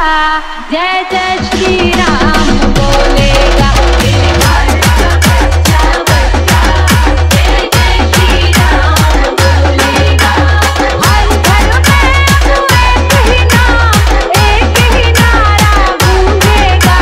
जय जय श्री राम बोलेगा। भारत का बच्चा बच्चा जय जय श्री राम बोलेगा। हर घर में अब एक ही नाम, एक ही नारा गूंजेगा।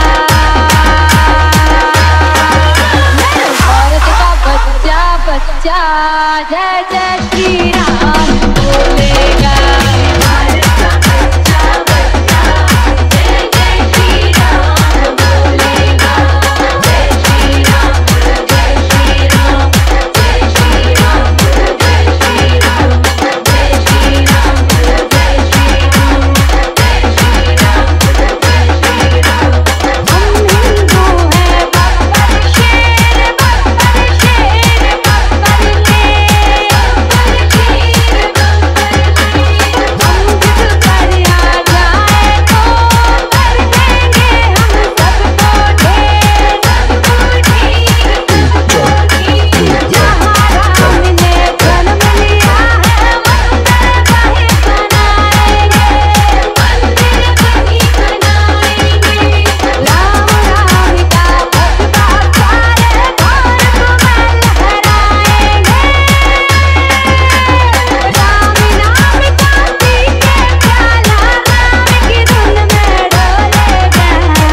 भारत का बच्चा बच्चा जय जय श्री राम बोलेगा। भारत का बच्चा बच्चा जय जय श्री राम बोलेगा। जय श्री राम जय श्री राम जय श्री राम जय श्री राम जय श्री राम जय श्री राम जय श्री राम जय श्री राम। हम हिंदू हैं बब्बर शेर बब्बर शेर बब्बर ले बब्बर शेर बब्बर ले। हम जिद पर आ जाए तो कर देंगे हम सबको ढेर सबको ढेर सबको ढेर। जहाँ राम ने जन्म लिया है मंदिर वहीं बनाएंगे, मंदिर वहीं बनाएंगे। राम राम का भगवा सारे भारत में लहराएंगे। राम नाम का पी के प्याला राम की धुन में डोलेगा।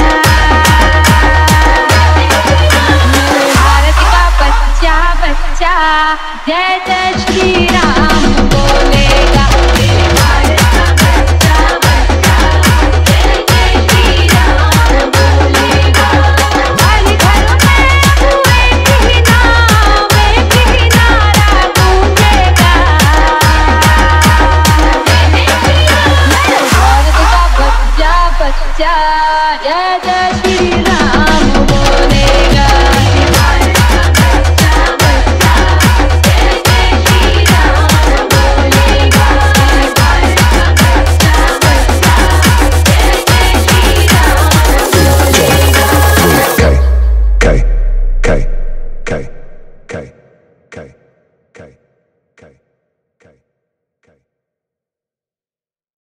भारत का बच्चा बच्चा जय जय श्री राम बोलेगा। भारत का बच्चा बच्चा जय जय श्री राम बोलेगा। हर घर में अब एक ही नाम, एक ही नारा गूंजेगा। भारत का बच्चा बच्चा जय जय